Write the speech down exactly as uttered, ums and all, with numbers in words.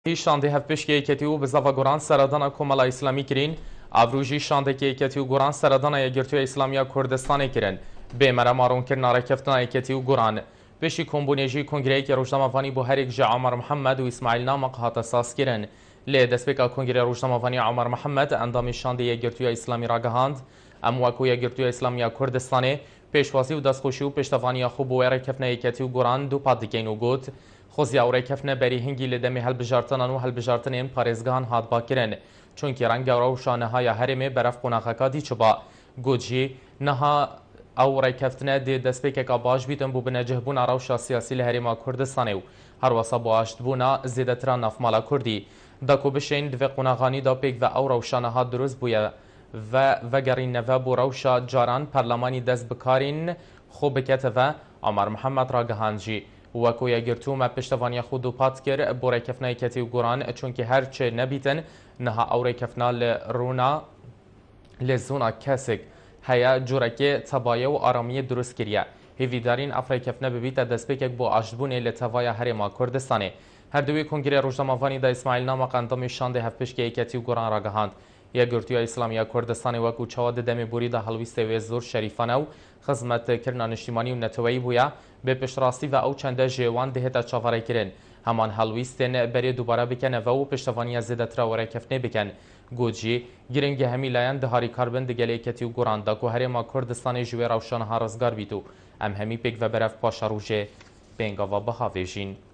شانده هفپشکی کتیو به زاوا گوران سرادان کومالا اسلامی کرین ابروجی شانده که کتیو گوران سرادان یگرتو اسلامیا کردستان کرن به مرا مارون کرنا رکفتنا کتیو گوران بشی کمبونیجی کنگره که روزنامه‌وانی بو هر یک جا عمر محمد و اسماعیل نامق هات اساس کرن لی دسپیکا کنگره روزنامه‌وانی عمر محمد اندام شانده یگرتو اسلامی را گهاند ام وکو یگرتو اسلامیا کردستان پیشوازی و دستخوشی و پشتوانی خوب و رکفتنا کتیو گوران دو پادکین و گوت خوزیا و رکفنه بری هنگی لدمی هلبجارتنان و هلبجارتنین پارێزگان هات باکرن چونکی رنگ و شانه های هرمه برف قناقکا دی چبا گوجی نها او رکفتنه دی دسپیکا باش بیتن بو بنجه بونا روشا سیاسی لهرما کردستانه و هر واسا باشت بونا زیدتران نفمالا کردی داکو بشین دو قناغانی دا پیک و او روشانه ها دروز بویا و وگرین نوه بو روشا جاران پرلمانی دست بکارین خوب بکت و عمر محمد را گهانجی وەکو یەگرتوومە پشتەوانیە خود و پات کرد بۆ ڕێکەفنای کەتی و گۆران چونکی هەرچێ نەبیتن نەها ئەو ڕێکەفنا لە ڕوونا لە زوونا کەسێک هەیە جوورەکێ تەبایە و ئارامیە دروست کردە هێویدارین ئەف ڕێکەفنە ببیتە دەستپێکێک بۆ ئاشتبوونێ لە تەڤایە هەرێما کوردستانێ هەردووی کنگرێ ڕۆژنامەوانیدا ئیسماعیل نامق ئەندامی شاندێ هەفپشکی کەتی و گۆران ڕاگەهاند یەکگرتووی ئیسلامیە کوردستانی وەکو چاوا دەمێ بوریدا هەڵویستێ وێ زۆر شەریفانە و خزمەتکردنا نیشتیمانی و نەتەوەیی بووە بێ پشتڕاستی و ئەو چەندە ژێوان دەهێتە چاوەڕێکردن هەمان هەڵویستێن بەرێ دووبارە بکەنەوە و پشتەوانیە زێدەترەوە ڕێکەفنێ بکەن گوجی گرنگی هەمی لایەن دەهاری کاربن دگەلێکەتی و گۆڕاندا و هەرێما کوردستانی ژوێ ڕەوشانەها ڕزگار بیت و ئەم هەمی پێک بە بەرەف پاشە ڕوژێ پێنگەوە بەهاوێژین